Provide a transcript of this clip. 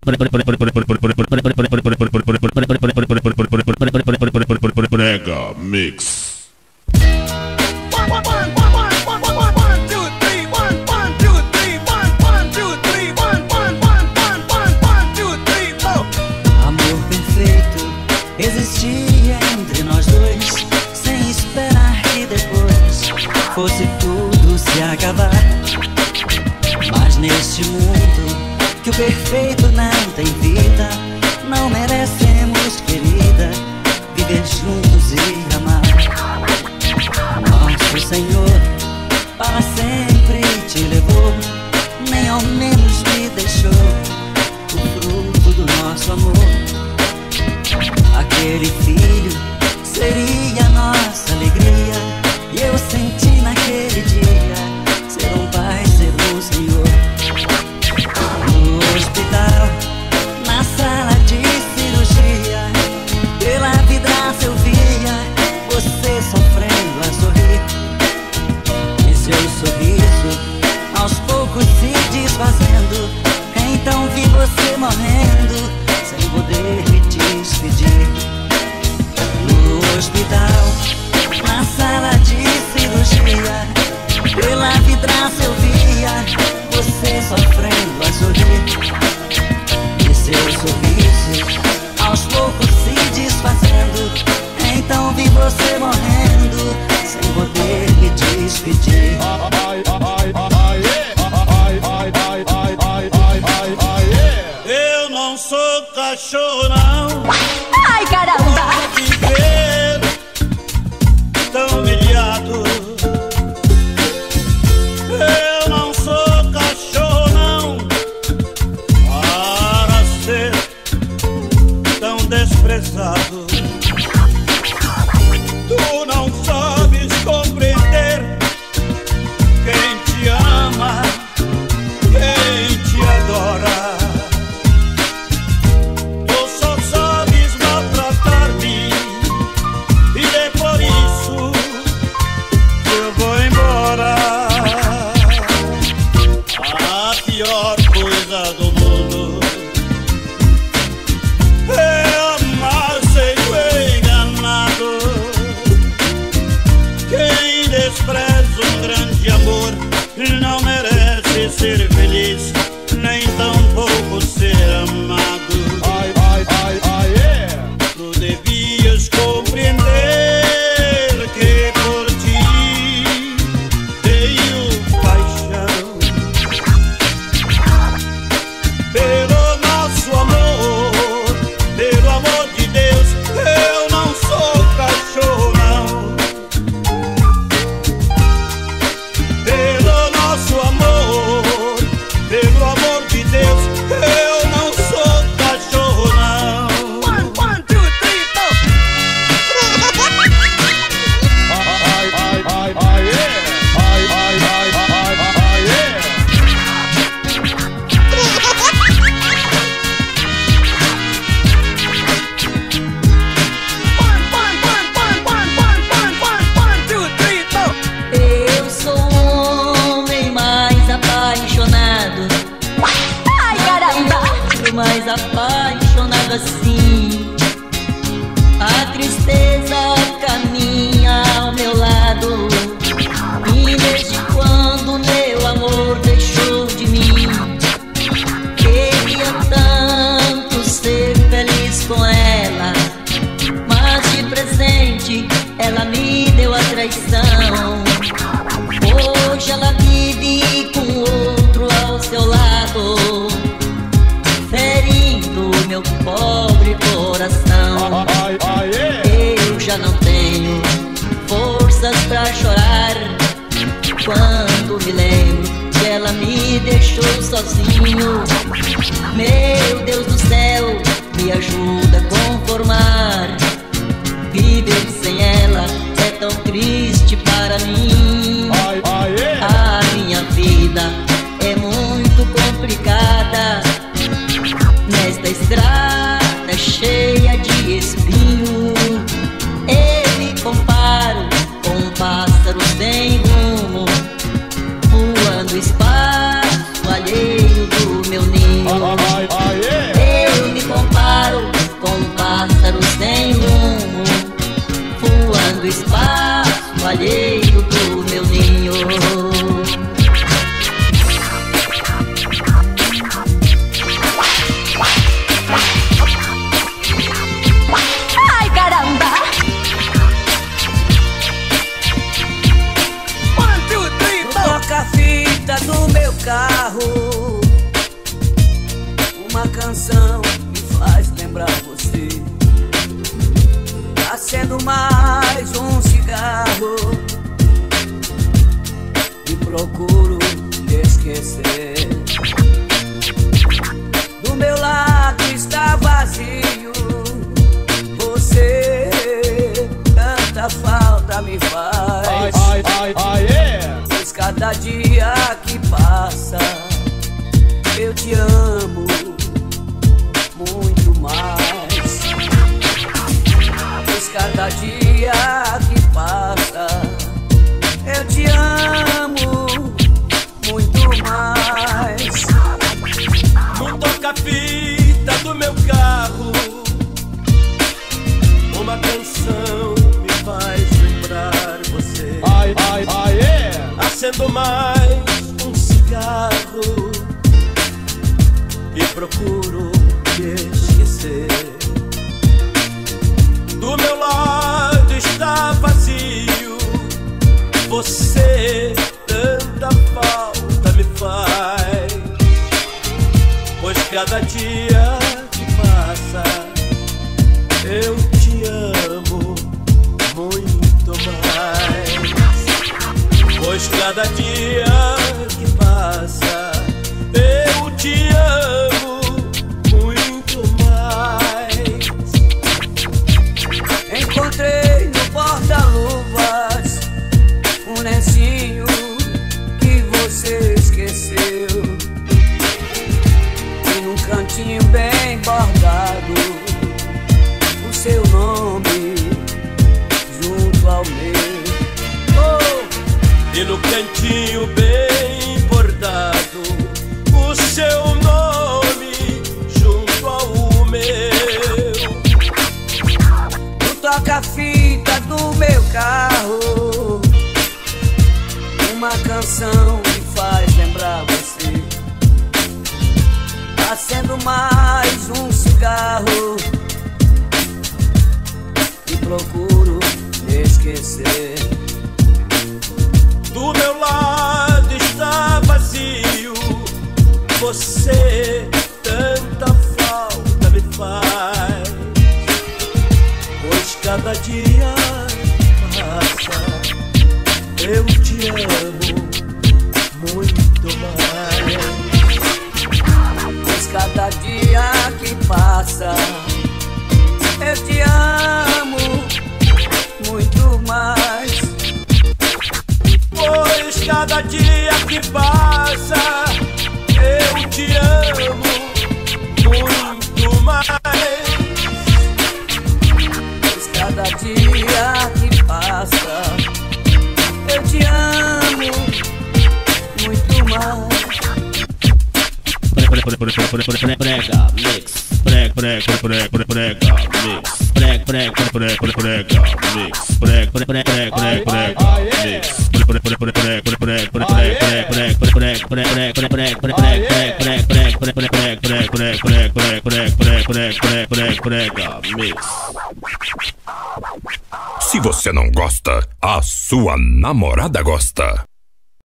Mega Mix. Amor perfeito existia entre nós dois, sem esperar que depois fosse tudo se acabar. Mas neste mundo que o perfeito não tem vida, não merecemos, querida, viver juntos e amar. Nosso Senhor para sempre te levou, nem ao menos me deixou o fruto do nosso amor. Aquele filho seria nossa alegria, e eu senti naquele dia ser um pai, ser um Senhor. No hospital, na sala de cirurgia, pela vidraça eu via você sofrendo a sorrir, e seu sorriso aos poucos se desfazendo. Então vi você morrendo sem poder me despedir. No hospital, na sala de cirurgia, pela vidraça eu via você sofrendo a sorrir, e seu sorriso aos poucos se desfazendo. Então vi você morrendo sem poder me despedir. Eu não sou cachorro não, Ai, caramba! viver tão humilhado. Eu não sou cachorro não, para ser tão desprezado. Tu não sabes compreender quem te ama, quem te adora. Tu só sabes maltratar-me, e é por isso que eu vou embora. A pior coisa do mundo é amar sendo enganado. Quem despreza um grande amor não merece ser feliz, nem tampouco ser amado. Tu devias compreender que por ti tenho paixão, pelo nosso amor, pelo amor de Deus. Eu não sou cachorro não, pelo nosso amor, pelo amor de Deus. Eu não sou cachorro não. One, two, three, four. One, two, three, four. Eu sou o homem mais apaixonado, Ai, caramba! mais apaixonado assim. A tristeza caminha ao meu lado, e desde quando meu amor deixou de mim, queria tanto ser feliz com ela, mas de presente ela me deu a traição. Hoje ela vive com outro ao seu lado, ferindo meu pobre coração. Eu já não tenho forças pra chorar quando me lembro que ela me deixou sozinho. Meu Deus do céu, me ajuda a conformar. Viver sem ela é tão triste para mim. A minha vida é muito complicada nesta estrada cheia de espinho. Eu me comparo com um pássaro sem rumo, voando espaço alheio do meu ninho. Uma canção me faz lembrar você. Acendo mais um cigarro e procuro te esquecer. Do meu lado está vazio, você tanta falta me faz. Pois cada dia que passa eu te amo muito mais. Pois cada dia que passa eu te amo muito mais. No toca-fita do meu carro, uma canção me faz lembrar você. Acendo mais um cigarro e procuro te esquecer. Do meu lado está vazio, você tanta falta me faz. Pois cada dia que passa eu te amo muito mais. Pois cada dia que passa eu te amo muito mais. Encontrei no porta-luvas um lencinho que você esqueceu, e num cantinho bem bordado o seu nome junto ao meu. E no cantinho bem bordado o seu nome junto ao meu. No toca-fita do meu carro, uma canção me faz lembrar você. Acendo mais um cigarro e procuro te esquecer. Do meu lado está vazio, você tanta falta me faz. Pois cada dia que passa eu te amo muito mais. Pois cada dia que passa eu te amo muito mais. Pois cada dia que passa eu te amo muito mais. Pois cada dia que passa eu te amo muito mais. Prega mix, prega mix, prega mix, Se você não gosta, a sua namorada gosta.